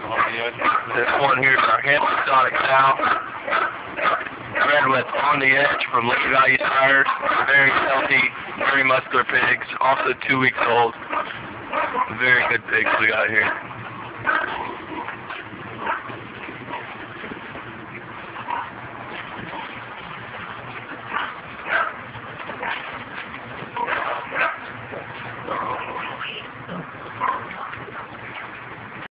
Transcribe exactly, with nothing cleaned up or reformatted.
This one here is our hamp exotic cow. Bred with On the Edge from Lake Value Sires. Very healthy, very muscular pigs. Also two weeks old. Very good pigs we got here.